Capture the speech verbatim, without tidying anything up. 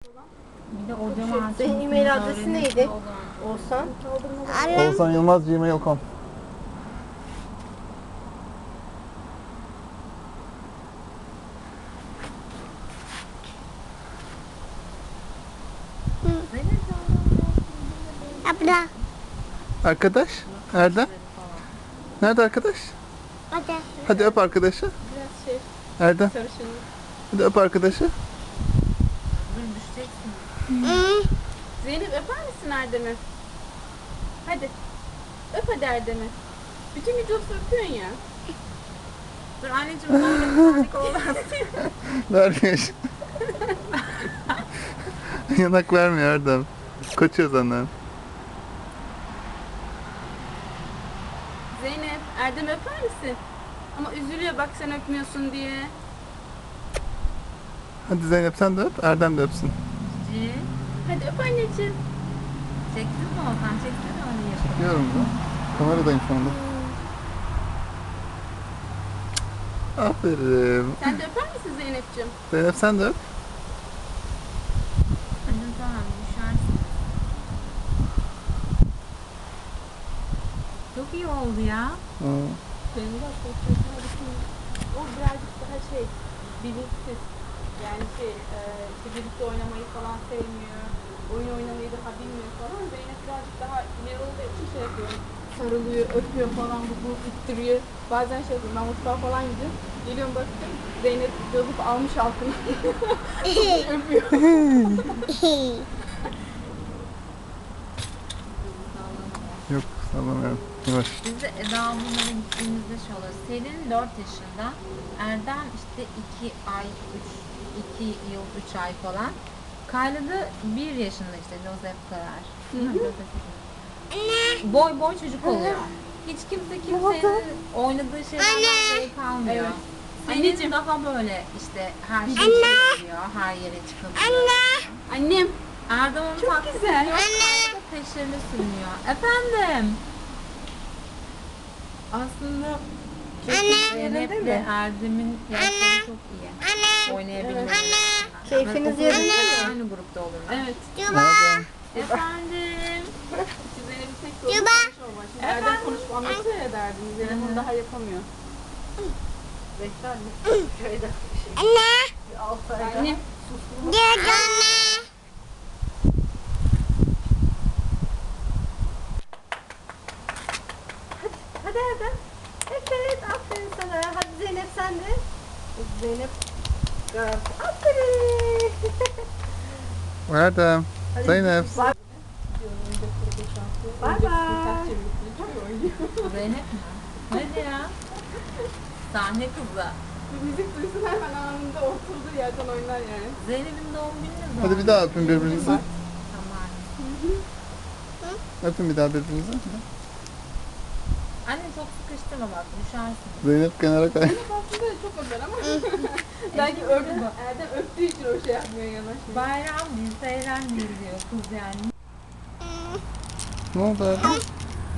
Bir de o zaman Senin e-mail adresi neydi? Oğuzhan. Oğuzhan Yılmaz gmail nokta com. Abla. Arkadaş. Erdem. Nerede arkadaş? Hadi. Hadi öp arkadaşı. Biraz şey, Erdem. sarışın. Hadi öp arkadaşı. Dur düşeceksin. Hı. Zeynep öper misin Erdem'i? Hadi. Öp hadi Erdem'i. Bütün gün çok öpüyorsun ya. Dur anneciğim ne olur bir tane olmaz. Vermiyor. Yanak vermiyor Erdem. Kaçıyor senden. Zeynep, Erdem'i öper misin? Ama üzülüyor bak sen öpmüyorsun diye. Hadi Zeynep sen de öp. Erdem de öpsün. Cici. Hadi öp anneciğim. Çektin mi Oğuzhan? Çeksene onu yapalım. Çekiyorum da. Kameradayım şu anda. Aferin. Sen de öper misin Zeynep'ciğim? Zeynep sen de öp. Annem tamam düşersin. Çok iyi oldu ya. Hı. Benim de arkadaşlarım o birazcık daha şey, bilinçsiz. Yani şey, e, işte birlikte oynamayı falan sevmiyor. Oyun oynamayı daha bilmiyor falan. Zeynep birazcık daha ileri olduğu için şey yapıyor. Sarılıyor, öpüyor falan, bu bu ittiriyor. Bazen şey yapıyorum, ben mutfağa falan gidiyorum. Geliyorum bakıyorum, Zeynep yazıp almış altını. Öpüyor. Yok sallamıyorum. Yavaş. Biz de Eda ablalara gittiğimizde şey oluyor. Selin dört yaşında. Erdem işte iki ay, üç, iki yıl, üç ay falan. Kayla da bir yaşında işte Joseph kadar. Değil mi? Joseph. Boy boy çocuk oluyor. Hiç kimse kimsenin oynadığı şeylerden zevk almıyor. Evet. Senin Anneciğim. daha böyle işte her şey yapıyor, her yere çıkabiliyor. Annem. Erdem onun Çok taklidi güzel. yok, Kayla da peşlerini sürünüyor. Efendim? Aslında Zeynep ve Erdem'in yaşları çok iyi. Oynayabiliyorlar. Keyfiniz Ve yerinde okulda mi? Aynı grupta olurlar. Evet. Erdem. Efendim? Sizlere bir tek sorun konuşma var. Şimdi Erdem konuşup anlatıyor ya derdini. Zeynep onu daha yapamıyor. Bekle anne. Köyde bir şey. Anne. Altı ayda. Anne. Gel anne. Hadi Erdem. Evet, aferin sana. Hadi Zeynep sen de. Zeynep garanti. Aferin. Erdem. Hadi Zeynep. Bay bay. Bay bay. Zeynep mi? Hadi ya. Sahne kızı. Bir müzik duysun hemen anında oturduğu yerden oynar yani. Zeynep'in doğum günü ne zaman? Hadi bir daha öpün birbirinizi. Tamam. Öpün bir daha birbirinizi. Anne çok sıkıştırma bak düşersin. Zeynep kenara kay. Zeynep aslında çok öper ama belki öptü, Erdem öptüğü için o şey yapmıyor yanaşmıyor. Bayram değil, seyran değil diyor kız yani. Ne oldu Erdem?